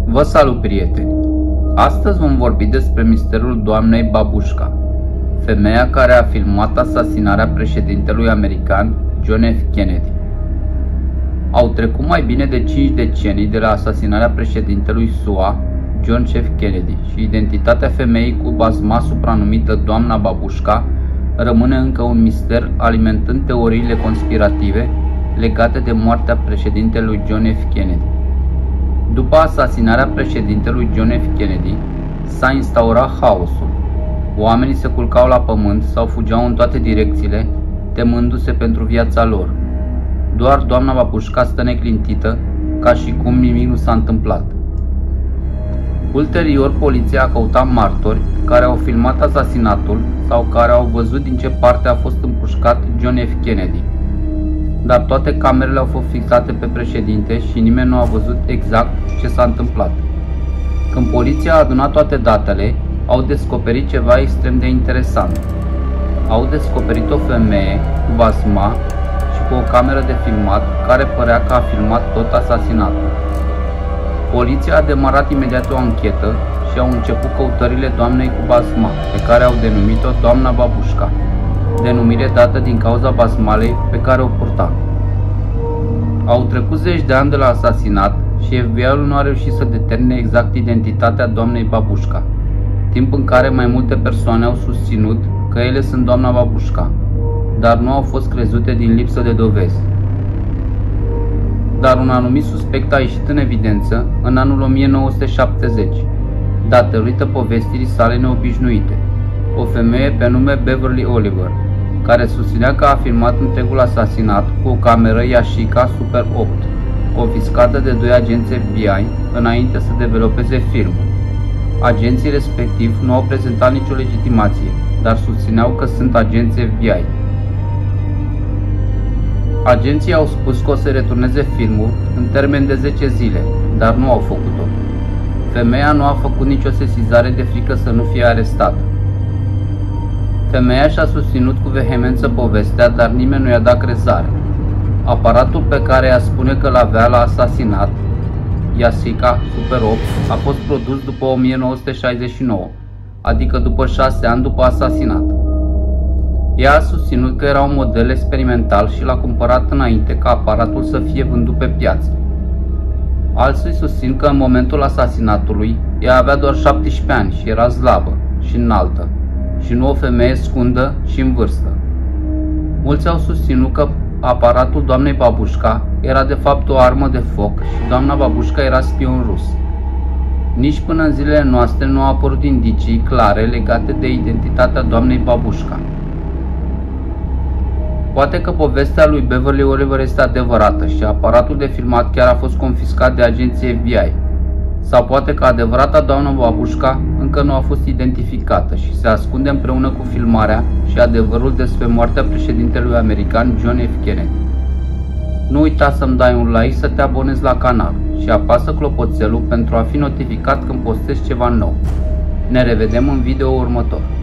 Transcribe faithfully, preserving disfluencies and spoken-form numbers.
Vă salut, prieteni! Astăzi vom vorbi despre misterul doamnei Babușca, femeia care a filmat asasinarea președintelui american John F. Kennedy. Au trecut mai bine de cinci decenii de la asasinarea președintelui S U A, John F. Kennedy, și identitatea femeii cu basma supranumită doamna Babușca rămâne încă un mister, alimentând teoriile conspirative legate de moartea președintelui John F. Kennedy. După asasinarea președintelui John F. Kennedy, s-a instaurat haosul. Oamenii se culcau la pământ sau fugeau în toate direcțiile, temându-se pentru viața lor. Doar doamna Babușca stă neclintită, ca și cum nimic nu s-a întâmplat. Ulterior, poliția a căutat martori care au filmat asasinatul sau care au văzut din ce parte a fost împușcat John F. Kennedy. Dar toate camerele au fost fixate pe președinte și nimeni nu a văzut exact ce s-a întâmplat. Când poliția a adunat toate datele, au descoperit ceva extrem de interesant. Au descoperit o femeie cu basma și cu o cameră de filmat care părea că a filmat tot asasinatul. Poliția a demarat imediat o anchetă și au început căutările doamnei cu basma, pe care au denumit-o doamna Babușca, denumire dată din cauza basmalei pe care o purta. Au trecut zeci de ani de la asasinat și F B I-ul nu a reușit să determine exact identitatea doamnei Babușca, timp în care mai multe persoane au susținut că ele sunt doamna Babușca, dar nu au fost crezute din lipsă de dovezi. Dar un anumit suspect a ieșit în evidență în anul o mie nouă sute șaptezeci, datorită povestirii sale neobișnuite, o femeie pe nume Beverly Oliver, care susținea că a filmat întregul asasinat cu o cameră Yashica Super opt, confiscată de doi agenți F B I înainte să developeze filmul. Agenții respectivi nu au prezentat nicio legitimație, dar susțineau că sunt agenți F B I. Agenții au spus că o să returneze filmul în termen de zece zile, dar nu au făcut-o. Femeia nu a făcut nicio sesizare de frică să nu fie arestată. Femeia și-a susținut cu vehemență povestea, dar nimeni nu i-a dat crezare. Aparatul pe care ea spune că l-avea la asasinat, Yashica Super opt, a fost produs după o mie nouă sute șaizeci și nouă, adică după șase ani după asasinat. Ea a susținut că era un model experimental și l-a cumpărat înainte ca aparatul să fie vândut pe piață. Alții susțin că în momentul asasinatului ea avea doar șaptesprezece ani și era slabă și înaltă, și nu o femeie scundă și în vârstă. Mulți au susținut că aparatul doamnei Babușca era de fapt o armă de foc și doamna Babușca era spion rus. Nici până în zilele noastre nu au apărut indicii clare legate de identitatea doamnei Babușca. Poate că povestea lui Beverly Oliver este adevărată și aparatul de filmat chiar a fost confiscat de agenții F B I. Sau poate că adevărata doamnă Babușca încă nu a fost identificată și se ascunde împreună cu filmarea și adevărul despre moartea președintelui american John F. Kennedy. Nu uita să-mi dai un like, să te abonezi la canal și apasă clopoțelul pentru a fi notificat când postez ceva nou. Ne revedem în video următor.